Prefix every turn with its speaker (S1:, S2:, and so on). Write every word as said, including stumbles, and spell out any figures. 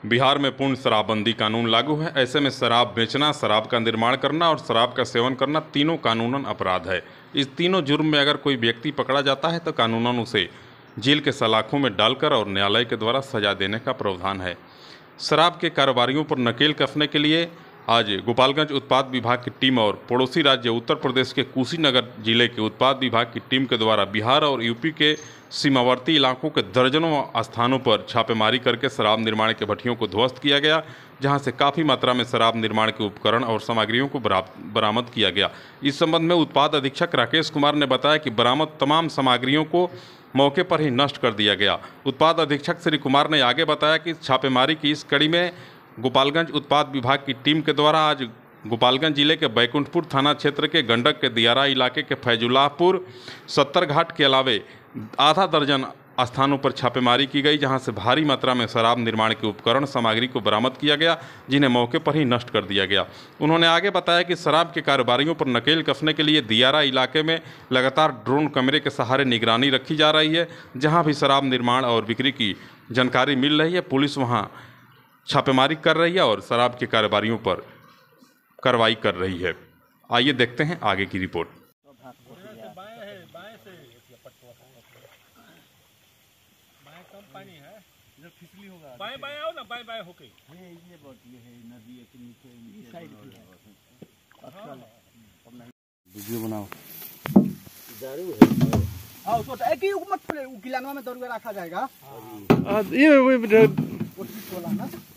S1: बिहार में पूर्ण शराबबंदी कानून लागू है। ऐसे में शराब बेचना, शराब का निर्माण करना और शराब का सेवन करना तीनों कानूनन अपराध है। इस तीनों जुर्म में अगर कोई व्यक्ति पकड़ा जाता है तो कानूनन उसे जेल के सलाखों में डालकर और न्यायालय के द्वारा सजा देने का प्रावधान है। शराब के कारोबारियों पर नकेल कसने के लिए आज गोपालगंज उत्पाद विभाग की टीम और पड़ोसी राज्य उत्तर प्रदेश के कुशीनगर जिले के उत्पाद विभाग की टीम के द्वारा बिहार और यूपी के सीमावर्ती इलाकों के दर्जनों स्थानों पर छापेमारी करके शराब निर्माण के भट्टियों को ध्वस्त किया गया, जहां से काफ़ी मात्रा में शराब निर्माण के उपकरण और सामग्रियों को बरामद किया गया। इस संबंध में उत्पाद अधीक्षक राकेश कुमार ने बताया कि बरामद तमाम सामग्रियों को मौके पर ही नष्ट कर दिया गया। उत्पाद अधीक्षक श्री कुमार ने आगे बताया कि छापेमारी की इस कड़ी में गोपालगंज उत्पाद विभाग की टीम के द्वारा आज गोपालगंज जिले के बैकुंठपुर थाना क्षेत्र के गंडक के दियारा इलाके के फैजुल्लाहपुर सत्तर घाट के अलावे आधा दर्जन स्थानों पर छापेमारी की गई, जहां से भारी मात्रा में शराब निर्माण के उपकरण सामग्री को बरामद किया गया, जिन्हें मौके पर ही नष्ट कर दिया गया। उन्होंने आगे बताया कि शराब के कारोबारियों पर नकेल कसने के लिए दियारा इलाके में लगातार ड्रोन कैमरे के सहारे निगरानी रखी जा रही है। जहां भी शराब निर्माण और बिक्री की जानकारी मिल रही है, पुलिस वहां छापेमारी कर रही है और शराब के कारोबारियों पर कार्रवाई कर रही है। आइए देखते हैं आगे की रिपोर्ट।
S2: पानी है इधर फिसली होगा, बाएं बाएं आओ ना, बाएं बाएं होके ये ये बात ये है नदी के नीचे इस साइड की है। अच्छा अब नहीं वीडियो बनाओ। दारू है आओ तो एक ही मत खोले, गिलानवा में दारू रखा जाएगा। हां ये वो वो वाला ना